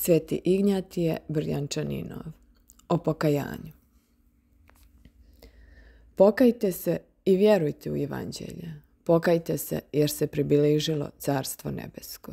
Sveti Ignjatije Brjančaninov o pokajanju. Pokajte se i vjerujte u Evanđelje. Pokajte se jer se približilo Carstvo nebesko.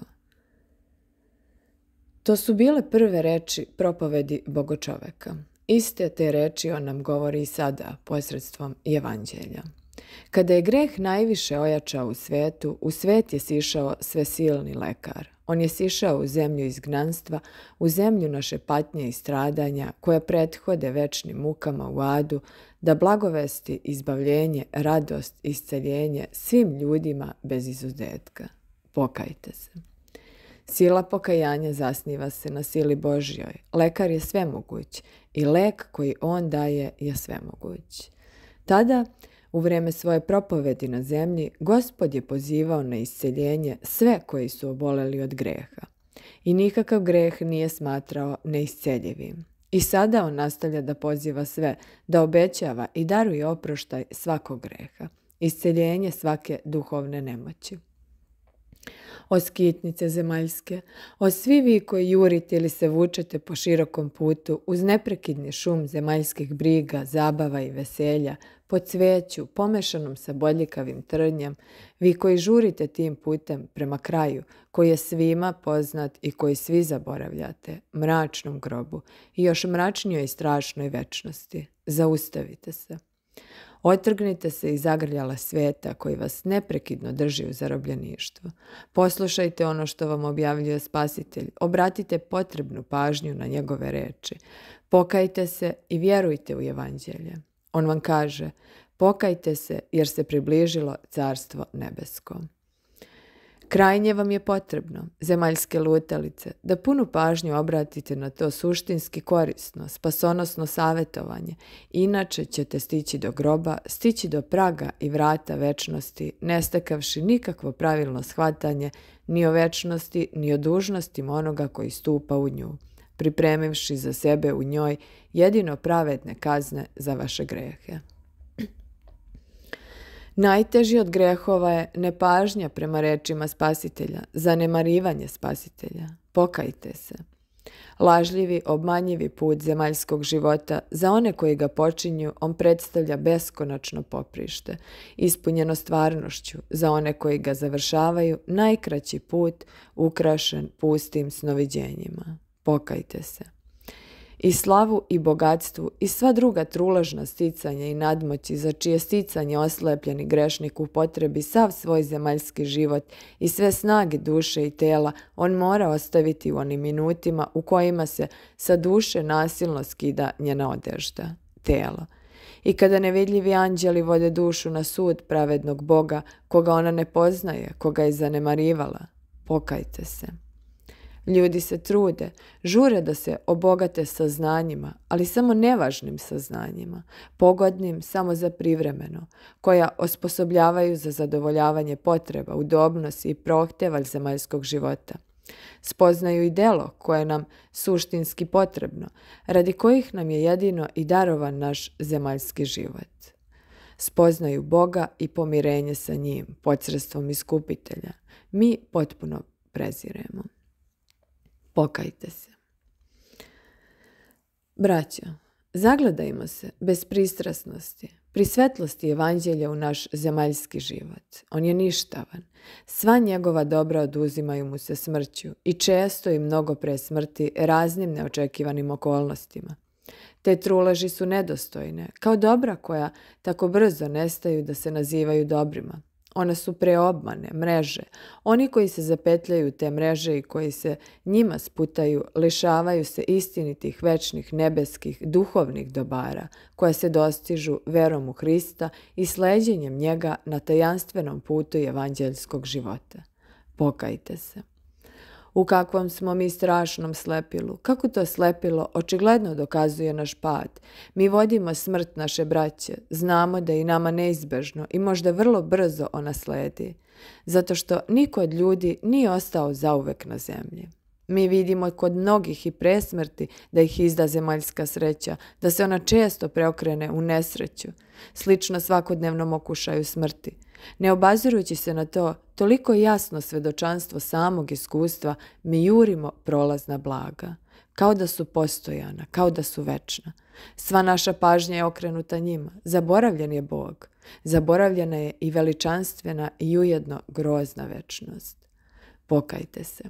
To su bile prve reči propovedi Bogočoveka. Iste te reči on nam govori i sada posredstvom Evanđelja. Kada je greh najviše ojačao u svet je sišao svesilni lekar. On je sišao u zemlju izgnanstva, u zemlju naše patnje i stradanja, koja prethode večnim mukama u adu, da blagovesti, izbavljenje, radost, isceljenje svim ljudima bez izuzetka. Pokajte se. Sila pokajanja zasniva se na sili Božjoj. Lekar je svemoguć i lek koji on daje je svemoguć. Tada, u vreme svoje propovedi na zemlji, Gospod je pozivao na isceljenje sve koji su oboleli od greha. I nikakav greh nije smatrao neisceljivim. I sada on nastavlja da poziva sve, da obećava i daruje oproštaj svakog greha, isceljenje svake duhovne nemoći. O skitnice zemaljske, o svi vi koji jurite ili se vučete po širokom putu uz neprekidni šum zemaljskih briga, zabava i veselja, po cveću pomešanom sa bodljikavim trnjem, vi koji žurite tim putem prema kraju, koji je svima poznat i koji svi zaboravljate, mračnom grobu i još mračnijoj i strašnoj večnosti, zaustavite se. Otrgnite se iz zagrljala sveta koji vas neprekidno drži u zarobljeništvu. Poslušajte ono što vam objavljuje Spasitelj, obratite potrebnu pažnju na njegove reči. Pokajte se i vjerujte u Evanđelje. On vam kaže, pokajte se jer se približilo Carstvo nebesko. Krajnje vam je potrebno, zemaljske lutalice, da punu pažnju obratite na to suštinski korisno, spasonosno savjetovanje, inače ćete stići do groba, stići do praga i vrata večnosti, ne stekavši nikakvo pravilno shvatanje ni o večnosti, ni o dužnostima onoga koji stupa u nju, pripremivši za sebe u njoj jedino pravedne kazne za vaše grehe. Najteži od grehova je nepažnja prema rečima Spasitelja, zanemarivanje Spasitelja. Pokajte se. Lažljivi, obmanjivi put zemaljskog života, za one koji ga počinju, on predstavlja beskonačno poprište, ispunjeno stvarnošću, za one koji ga završavaju, najkraći put, ukrašen pustim snoviđenjima. Pokajte se. I slavu i bogatstvu i sva druga truležna sticanja i nadmoći za čije sticanje oslepljeni grešnik upotrebi sav svoj zemaljski život i sve snage duše i tela, on mora ostaviti u onim minutima u kojima se sa duše nasilno skida njena odežda, telo. I kada nevidljivi anđeli vode dušu na sud pravednog Boga, koga ona ne poznaje, koga je zanemarivala, pokajte se. Ljudi se trude, žure da se obogate saznanjima, ali samo nevažnim saznanjima, pogodnim samo za privremeno, koja osposobljavaju za zadovoljavanje potreba, udobnosti i prohtevalj zemaljskog života. Spoznaju i delo koje je nam suštinski potrebno, radi kojih nam je jedino i darovan naš zemaljski život. Spoznaju Boga i pomirenje sa njim, posredstvom iskupitelja. Mi potpuno preziremo. Pokajte se. Braćo, zagledajmo se bez pristrasnosti, pri svetlosti Evanđelja u naš zemaljski život. On je ništavan. Sva njegova dobra oduzimaju mu se smrću i često i mnogo pre smrti raznim neočekivanim okolnostima. Te truleži su nedostojne, kao dobra koja tako brzo nestaju da se nazivaju dobrima. One su preobmane, mreže. Oni koji se zapetljaju te mreže i koji se njima sputaju, lišavaju se istinitih, večnih, nebeskih, duhovnih dobara, koja se dostižu verom u Hrista i sleđenjem njega na tajanstvenom putu evanđeljskog života. Pokajte se. U kakvom smo mi strašnom slepilu. Kako to slepilo očigledno dokazuje naš pad. Mi vodimo smrt naše braće. Znamo da je i nama neizbežno i možda vrlo brzo ona sledi. Zato što niko od ljudi nije ostao zauvek na zemlji. Mi vidimo kod mnogih i presmrti da ih izda zemaljska sreća, da se ona često preokrene u nesreću, slično svakodnevnom okušaju smrti. Ne obazirujući se na to, toliko jasno svedočanstvo samog iskustva, mi jurimo prolazna blaga, kao da su postojana, kao da su večna. Sva naša pažnja je okrenuta njima. Zaboravljen je Bog. Zaboravljena je i veličanstvena i ujedno grozna večnost. Pokajte se.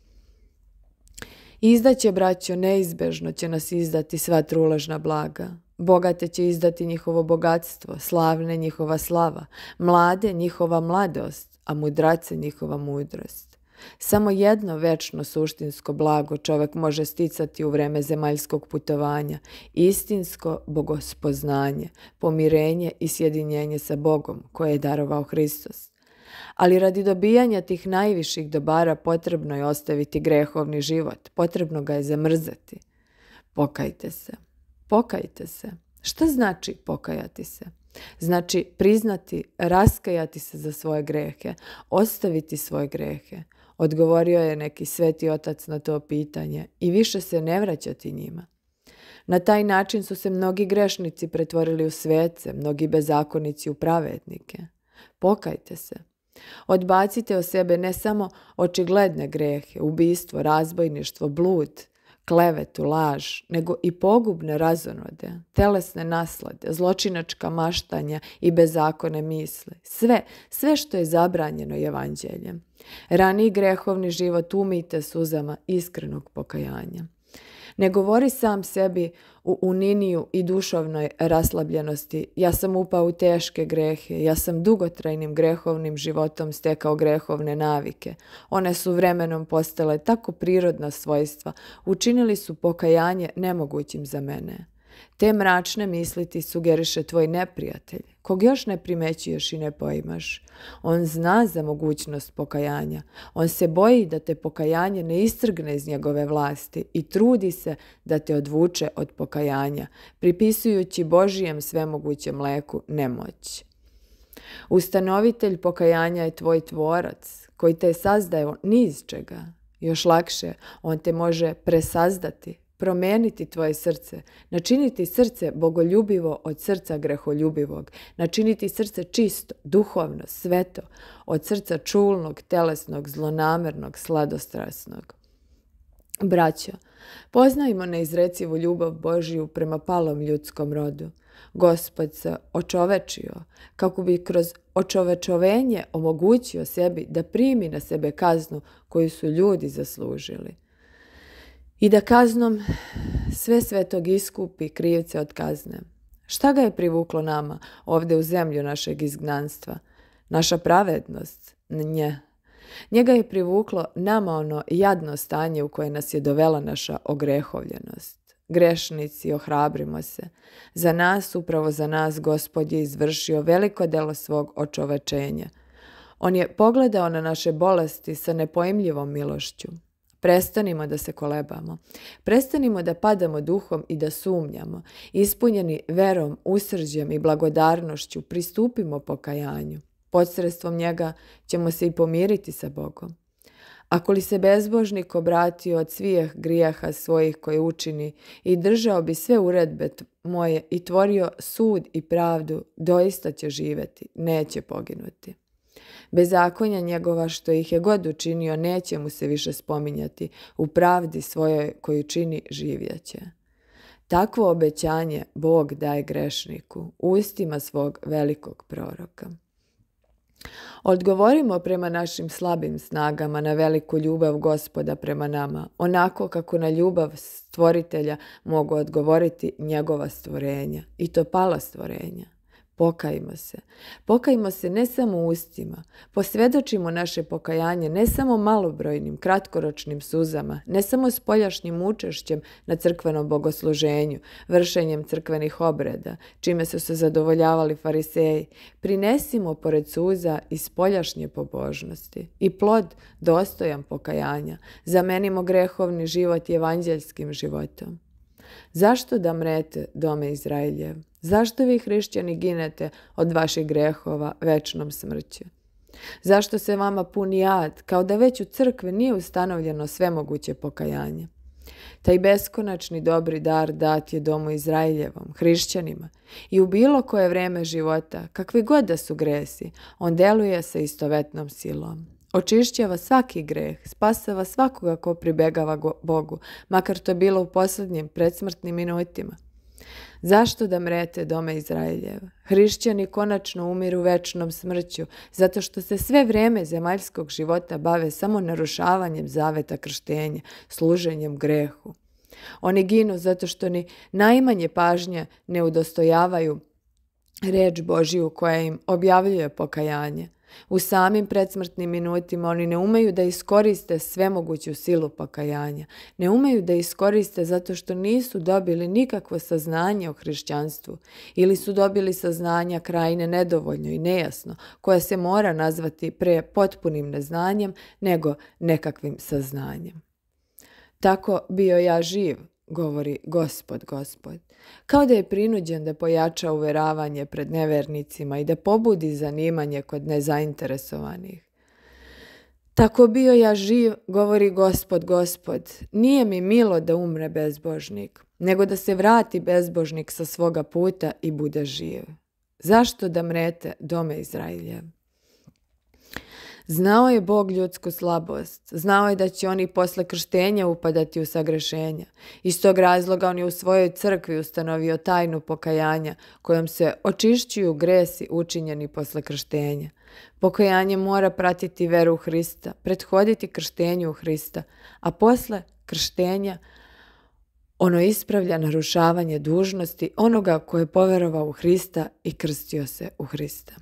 Izdaće, braćo, neizbežno će nas izdati sva truležna blaga. Bogate će izdati njihovo bogatstvo, slavne njihova slava, mlade njihova mladost, a mudrace njihova mudrost. Samo jedno večno suštinsko blago čovjek može sticati u vreme zemaljskog putovanja, istinsko bogospoznanje, pomirenje i sjedinjenje sa Bogom koje je darovao Hristos. Ali radi dobijanja tih najviših dobara potrebno je ostaviti grehovni život, potrebno ga je zamrzati. Pokajte se. Pokajte se. Šta znači pokajati se? Znači priznati, raskajati se za svoje grehe, ostaviti svoje grehe. Odgovorio je neki sveti otac na to pitanje i više se ne vraćati njima. Na taj način su se mnogi grešnici pretvorili u svece, mnogi bezakonici u pravednike. Pokajte se. Odbacite od sebe ne samo očigledne grehe, ubistvo, razbojništvo, blud, klevetu, laž, nego i pogubne razonode, telesne naslade, zločinačka maštanja i bezakone misli. Sve što je zabranjeno evanđeljem. Raniji grehovni život umijte suzama iskrenog pokajanja. Ne govori sam sebi u uniniju i dušovnoj raslabljenosti. Ja sam upao u teške grehe, ja sam dugotrajnim grehovnim životom stekao grehovne navike. One su vremenom postale tako prirodna svojstva, učinili su pokajanje nemogućim za mene. Te mračne misli ti sugeriše tvoj neprijatelj, kog još ne primećuješ i ne poimaš. On zna za mogućnost pokajanja. On se boji da te pokajanje ne istrgne iz njegove vlasti i trudi se da te odvuče od pokajanja, pripisujući Božijem svemogućem leku nemoć. Ustanovitelj pokajanja je tvoj tvorac, koji te je sazdao ni iz čega. Još lakše, on te može presazdati, promijeniti tvoje srce, načiniti srce bogoljubivo od srca greholjubivog, načiniti srce čisto, duhovno, sveto, od srca čulnog, telesnog, zlonamernog, sladostrasnog. Braćo, poznajmo neizrecivu ljubav Božiju prema palom ljudskom rodu. Gospod se očovečio, kako bi kroz očovečovenje omogućio sebi da primi na sebe kaznu koju su ljudi zaslužili. I da kaznom sve svetog iskupi krivce od kazne. Šta ga je privuklo nama ovdje u zemlju našeg izgnanstva? Naša pravednost? Nje. Njega je privuklo nama ono jadno stanje u koje nas je dovela naša ogrehovljenost. Grešnici, ohrabrimo se. Za nas, upravo za nas, Gospod je izvršio veliko delo svog očovečenja. On je pogledao na naše bolesti sa nepojmljivom milošću. Prestanimo da se kolebamo. Prestanimo da padamo duhom i da sumnjamo. Ispunjeni verom, usrđem i blagodarnošću pristupimo pokajanju. Posredstvom njega ćemo se i pomiriti sa Bogom. Ako li se bezbožnik obratio od svih grijeha svojih koje učini i držao bi sve uredbe moje i tvorio sud i pravdu, doista će živjeti, neće poginuti. Bezakonja njegova što ih je god učinio neće mu se više spominjati, u pravdi svojoj koju čini živjeće. Takvo obećanje Bog daje grešniku, ustima svog velikog proroka. Odgovorimo prema našim slabim snagama na veliku ljubav Gospoda prema nama, onako kako na ljubav stvoritelja mogu odgovoriti njegova stvorenja, i to pala stvorenja. Pokajmo se. Pokajmo se ne samo ustima. Posvjedočimo naše pokajanje ne samo malobrojnim, kratkoročnim suzama, ne samo spoljašnjim učešćem na crkvenom bogosluženju, vršenjem crkvenih obreda, čime su se zadovoljavali fariseji. Prinesimo pored suza i spoljašnje pobožnosti i plod dostojan pokajanja. Zamenimo grehovni život evanđeljskim životom. Zašto da mrete, dome Izraeljev? Zašto vi, hrišćani, ginete od vaših grehova večnom smrću? Zašto se vama puni jad, kao da već u crkvi nije ustanovljeno svemoguće pokajanje? Taj beskonačni dobri dar dat je domu Izraeljevom, hrišćanima, i u bilo koje vreme života, kakvi god da su gresi, on deluje sa istovetnom silom. Očišćava svaki greh, spasava svakoga ko pribegava Bogu, makar to bilo u posljednjim predsmrtnim minutima. Zašto da mrete, dome Izraeljeva? Hrišćani konačno umiru večnom smrću, zato što se sve vreme zemaljskog života bave samo narušavanjem zaveta krštenja, služenjem grehu. Oni ginu zato što ni najmanje pažnje ne udostojavaju reč Božiju koja im objavljuje pokajanje. U samim predsmrtnim minutima oni ne umeju da iskoriste svemoguću silu pokajanja. Ne umeju da iskoriste zato što nisu dobili nikakvo saznanje o hrišćanstvu ili su dobili saznanja krajine nedovoljno i nejasno, koja se mora nazvati pre potpunim neznanjem nego nekakvim saznanjem. Tako bio ja živ, govori Gospod, kao da je prinuđen da pojača uveravanje pred nevernicima i da pobudi zanimanje kod nezainteresovanih. Tako bio ja živ, govori Gospod, nije mi milo da umre bezbožnik, nego da se vrati bezbožnik sa svoga puta i bude živ. Zašto da mrete, dome Izraeljev? Znao je Bog ljudsku slabost, znao je da će oni posle krštenja upadati u sagrešenja. Iz tog razloga on je u svojoj crkvi ustanovio tajnu pokajanja, kojom se očišćuju gresi učinjeni posle krštenja. Pokajanje mora pratiti veru u Hrista, prethoditi krštenju u Hrista, a posle krštenja ono ispravlja narušavanje dužnosti onoga ko je poverovao u Hrista i krstio se u Hrista.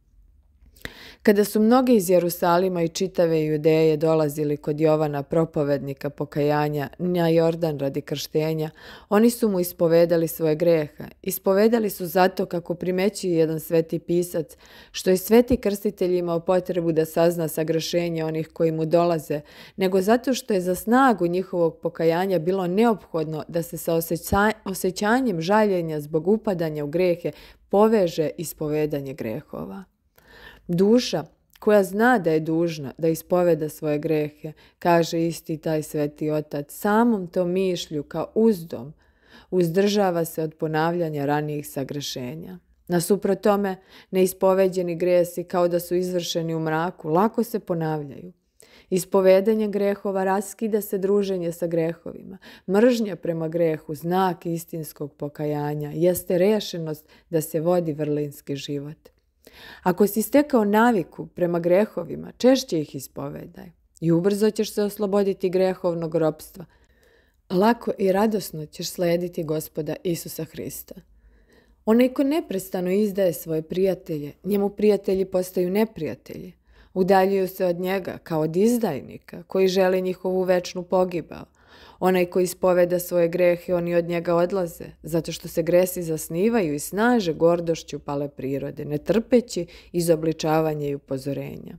Kada su mnogi iz Jerusalima i čitave Judeje dolazili kod Jovana propovednika pokajanja na Jordan radi krštenja, oni su mu ispovedali svoje grehe. Ispovedali su zato, kako primećuje jedan sveti pisac, što je sveti krstitelj imao potrebu da sazna sagrešenje onih koji mu dolaze, nego zato što je za snagu njihovog pokajanja bilo neophodno da se sa osjećanjem žaljenja zbog upadanja u grehe poveže ispovedanje grehova. Duša koja zna da je dužna da ispoveda svoje grehe, kaže isti taj sveti otac, samom tom mišlju kao uzdom uzdržava se od ponavljanja ranijih sagrešenja. Nasuprot tome, neispoveđeni gresi kao da su izvršeni u mraku, lako se ponavljaju. Ispovedanje grehova raskida se druženje sa grehovima. Mržnja prema grehu, znak istinskog pokajanja, jeste rešenost da se vodi vrlinski život. Ako si stekao naviku prema grehovima, češće ih ispovedaj i ubrzo ćeš se osloboditi grehovnog ropstva. Lako i radosno ćeš slediti Gospoda Isusa Hrista. Onaj ko neprestano izdaje svoje prijatelje, njemu prijatelji postaju neprijatelji. Udaljuju se od njega kao od izdajnika koji želi njihovu večnu pogibao. Onaj ko ispoveda svoje grehe, oni od njega odlaze, zato što se gresi zasnivaju i snaže gordošću pale prirode, ne trpeći izobličavanje i upozorenja.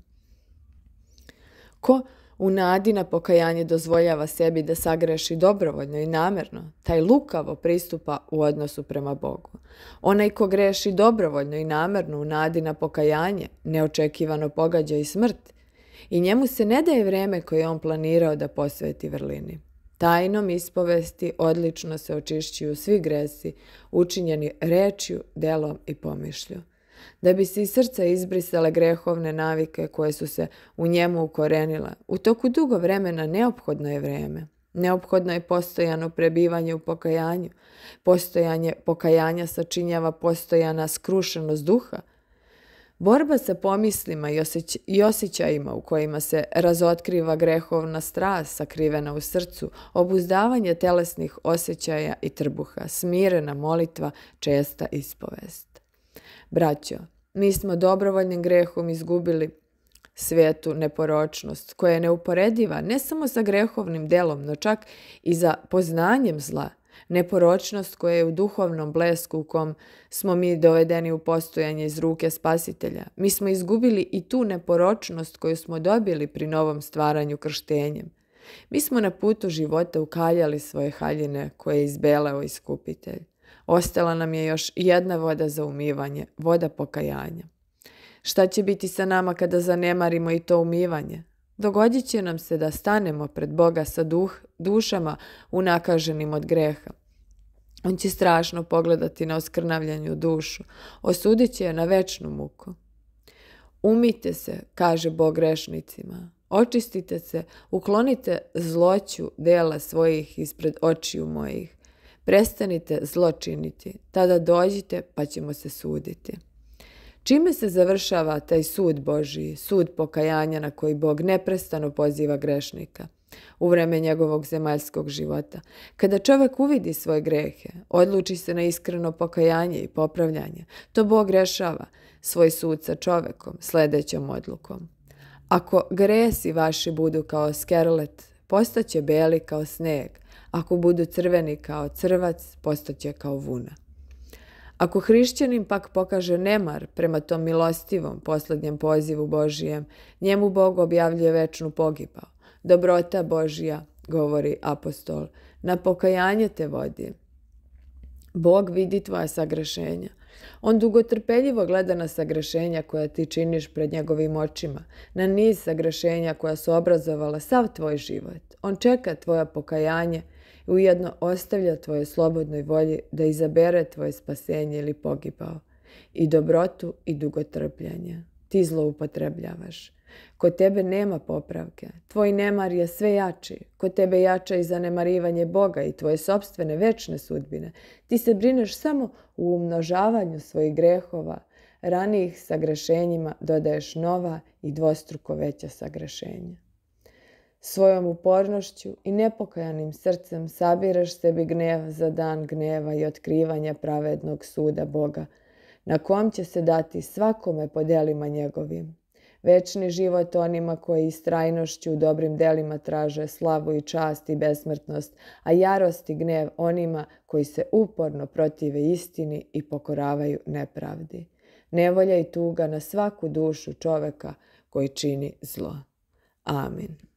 Ko u nadi na pokajanje dozvoljava sebi da sagreši dobrovoljno i namerno, taj lukavo pristupa u odnosu prema Bogu. Onaj ko greši dobrovoljno i namerno u nadi na pokajanje, neočekivano pogađa i smrt, i njemu se ne daje vreme koje on planirao da posveti vrlini. Tajnom ispovesti odlično se očišćuju svi gresi, učinjeni rečju, delom i pomišlju. Da bi se iz srca izbrisale grehovne navike koje su se u njemu ukorenile, u toku dugo vremena neophodno je vreme. Neophodno je postojano prebivanje u pokajanju. Postojanje pokajanja sačinjava postojana skrušenost duha. Borba sa pomislima i osjećajima u kojima se razotkriva grehovna strast sakrivena u srcu, obuzdavanje telesnih osjećaja i trbuha, smirena molitva, česta ispovest. Braćo, mi smo dobrovoljnim grehom izgubili svetu neporočnost, koja je neuporediva ne samo sa grehovnim delom, no čak i za poznanjem zla. Neporočnost koja je u duhovnom blesku u kom smo mi dovedeni u postojanje iz ruke Spasitelja. Mi smo izgubili i tu neporočnost koju smo dobili pri novom stvaranju krštenjem. Mi smo na putu života ukaljali svoje haljine koje je izbeleo Iskupitelj. Ostala nam je još jedna voda za umivanje, voda pokajanja. Šta će biti sa nama kada zanemarimo i to umivanje? Dogodit će nam se da stanemo pred Boga sa dušama unakaženim od greha. On će strašno pogledati na oskrnavljanju dušu, osudit će je na večnu muku. Umijte se, kaže Bog grešnicima, očistite se, uklonite zloću dela svojih ispred očiju mojih. Prestanite zlo činiti, tada dođite pa ćemo se suditi. Čime se završava taj sud Božiji, sud pokajanja na koji Bog neprestano poziva grešnika? U vreme njegovog zemaljskog života. Kada čovjek uvidi svoje grehe, odluči se na iskreno pokajanje i popravljanje, to Bog rešava svoj sud sa čovjekom sljedećom odlukom. Ako gresi vaši budu kao skerlet, postaće beli kao sneg. Ako budu crveni kao crvac, postaće kao vuna. Ako hrišćanin pak pokaže nemar prema tom milostivom posljednjem pozivu Božijem, njemu Bog objavljuje večnu pogibao. Dobrota Božja, govori apostol, na pokajanje te vodi. Bog vidi tvoja sagrešenja. On dugotrpeljivo gleda na sagrešenja koja ti činiš pred njegovim očima, na niz sagrešenja koja su obrazovala sav tvoj život. On čeka tvoja pokajanje i ujedno ostavlja tvojoj slobodnoj volji da izabere tvoje spasenje ili pogibao. I dobrotu i dugotrpljenje ti zloupotrebljavaš. Kod tebe nema popravke. Tvoj nemar je sve jači. Kod tebe jača i zanemarivanje Boga i tvoje sopstvene večne sudbine. Ti se brineš samo u umnožavanju svojih grehova. Ranijih sagrešenjima dodaješ nova i dvostruko veća sagrešenja. Svojom upornošću i nepokajanim srcem sabiraš sebi gnev za dan gneva i otkrivanja pravednog suda Boga, na kom će se dati svakome po delima njegovim. Večni život onima koji istrajnošću u dobrim delima traže slavu i čast i besmrtnost, a jarost i gnev onima koji se uporno protive istini i pokoravaju nepravdi. Nevolja i tuga na svaku dušu čoveka koji čini zlo. Amin.